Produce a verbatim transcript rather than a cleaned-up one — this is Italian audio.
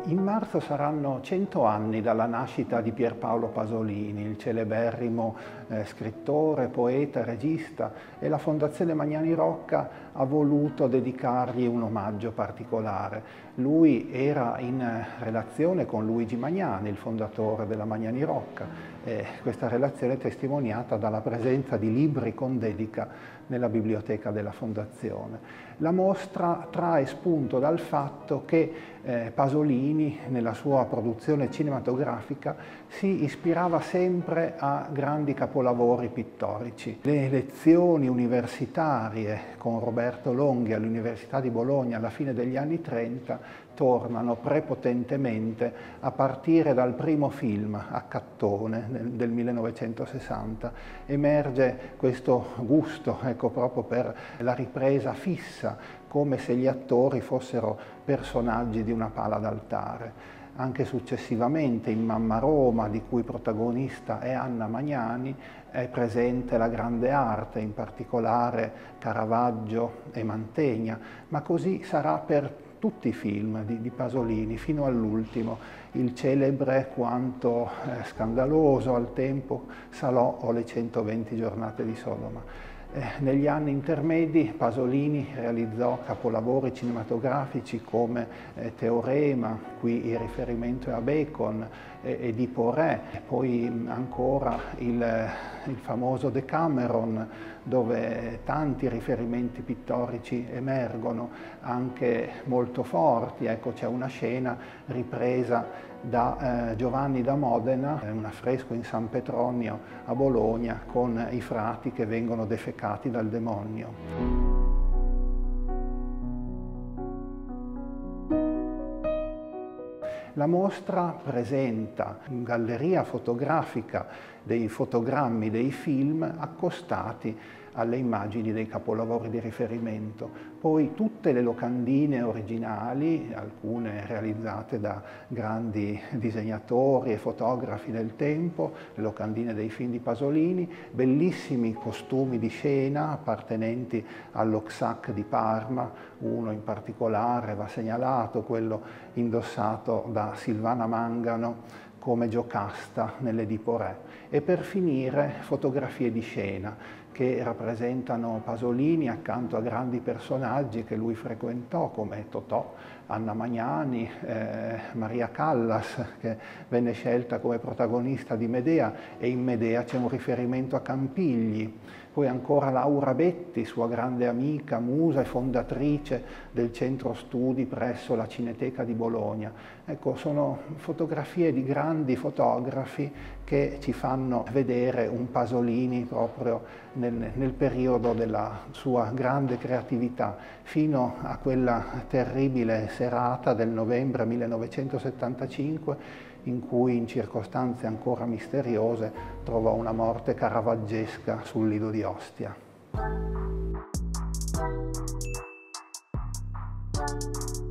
In marzo saranno cento anni dalla nascita di Pierpaolo Pasolini, il celeberrimo eh, scrittore, poeta, regista, e la Fondazione Magnani Rocca ha voluto dedicargli un omaggio particolare. Lui era in relazione con Luigi Magnani, il fondatore della Magnani Rocca, e questa relazione è testimoniata dalla presenza di libri con dedica nella biblioteca della Fondazione. La mostra trae spunto dal fatto che eh, Pasolini, nella sua produzione cinematografica, si ispirava sempre a grandi capolavori pittorici. Le lezioni universitarie con Roberto Longhi all'Università di Bologna alla fine degli anni trenta tornano prepotentemente a partire dal primo film, Accattone, del millenovecentosessanta. Emerge questo gusto, ecco, proprio per la ripresa fissa, come se gli attori fossero personaggi di una pala d'altare. Anche successivamente in Mamma Roma, di cui protagonista è Anna Magnani, è presente la grande arte, in particolare Caravaggio e Mantegna, ma così sarà per tutti i film di, di Pasolini, fino all'ultimo, il celebre quanto eh, scandaloso al tempo Salò o le centoventi giornate di Sodoma. Eh, negli anni intermedi Pasolini realizzò capolavori cinematografici come eh, Teorema, qui il riferimento è a Bacon, eh, Edipo Re, poi ancora il, il famoso Decameron, dove tanti riferimenti pittorici emergono, anche molto forti. Ecco, c'è una scena ripresa da eh, Giovanni da Modena, un affresco in San Petronio a Bologna con i frati che vengono defecati dal demonio. La mostra presenta in galleria fotografica dei fotogrammi dei film accostati alle immagini dei capolavori di riferimento. Poi tutte le locandine originali, alcune realizzate da grandi disegnatori e fotografi del tempo, le locandine dei film di Pasolini, bellissimi costumi di scena appartenenti allo C S A C di Parma, uno in particolare va segnalato, quello indossato da Silvana Mangano come Giocasta nell'Edipo Re, e per finire fotografie di scena che rappresentano Pasolini accanto a grandi personaggi che lui frequentò come Totò, Anna Magnani, eh, Maria Callas, che venne scelta come protagonista di Medea, e in Medea c'è un riferimento a Campigli. Poi ancora Laura Betti, sua grande amica, musa e fondatrice del centro studi presso la Cineteca di Bologna. Ecco, sono fotografie di grandi fotografi che ci fanno vedere un Pasolini proprio nel, nel periodo della sua grande creatività, fino a quella terribile serata del novembre millenovecentosettantacinque in cui, in circostanze ancora misteriose, trovò una morte caravaggesca sul Lido di Ostia.